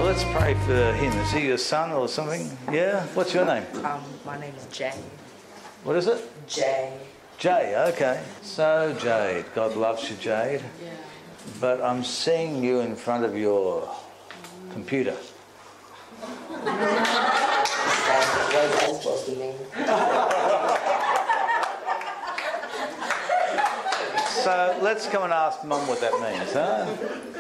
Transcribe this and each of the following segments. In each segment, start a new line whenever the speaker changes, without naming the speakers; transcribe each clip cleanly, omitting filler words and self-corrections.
let's pray for him. Is he your son or something? Yeah? What's your name?
My name is Jay.
What is it?
Jay.
Jade, okay. So, Jade, God loves you, Jade.
Yeah.
But I'm seeing you in front of your computer.
What is that supposed to mean?
So, let's come and ask Mum what that means, huh?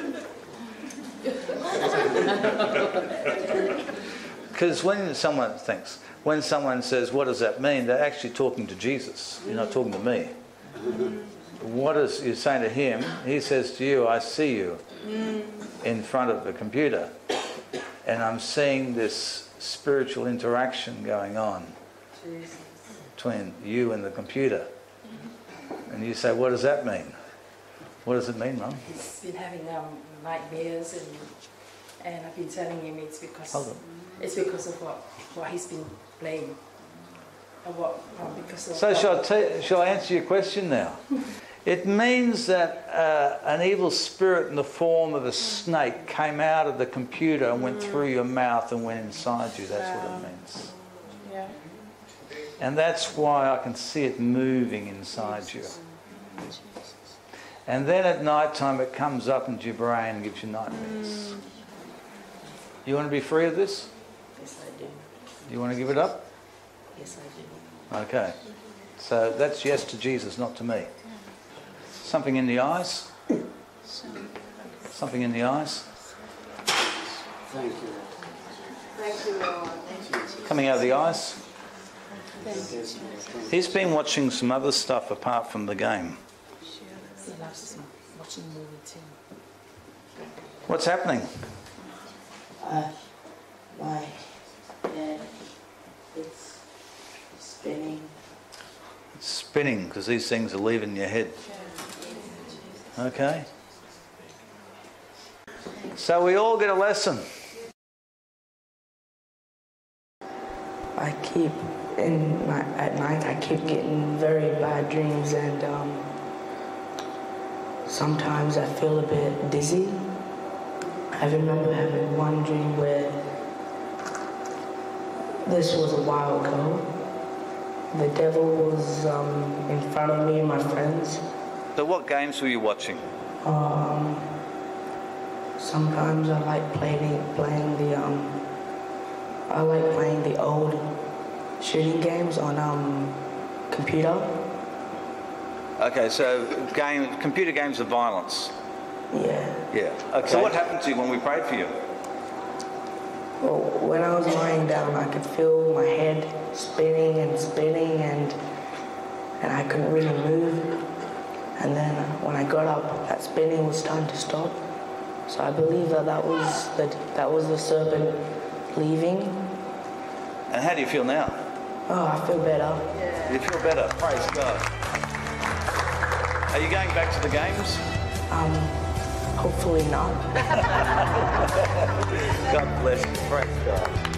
Because when someone says, what does that mean? They're actually talking to Jesus. You're not talking to me. What is you're saying to him? He says to you, I see you in front of the computer. And I'm seeing this spiritual interaction going on between you and the computer. And you say, what does that mean? What does it mean, Mum?
He's been having nightmares, and I've been telling him it's because of what he's been playing.
So shall I answer your question now? It means that an evil spirit in the form of a snake came out of the computer and went through your mouth and went inside you. That's what it means.
Yeah.
And that's why I can see it moving inside you. And then at night time it comes up into your brain and gives you nightmares. You want to be free of this?
Yes, I do.
You want to give it up?
Yes, I do.
Okay. So that's yes to Jesus, not to me. Something in the eyes? Something in the eyes?
Thank you.
Thank you, Lord.
Coming out of the eyes? He's been watching some other stuff apart from the game.
He loves watching movies too.
What's happening?
My head, it's spinning.
It's spinning because these things are leaving your head. Okay. So we all get a lesson.
I keep at night. I keep getting very bad dreams, and sometimes I feel a bit dizzy. I remember having one dream where this was a while ago. The devil was in front of me and my friends.
So what games were you watching?
Sometimes I like playing the old shooting games on computer.
Okay, so computer games of violence.
Yeah.
Yeah. Okay. So what happened to you when we prayed for you?
Well, when I was lying down, I could feel my head spinning and I couldn't really move. And then when I got up, that spinning was starting to stop. So I believe that was the serpent leaving.
And how do you feel now?
Oh, I feel better.
Yeah.
You feel better. Praise God. Are you going back to the games?
Hopefully not.
God bless you. Praise God.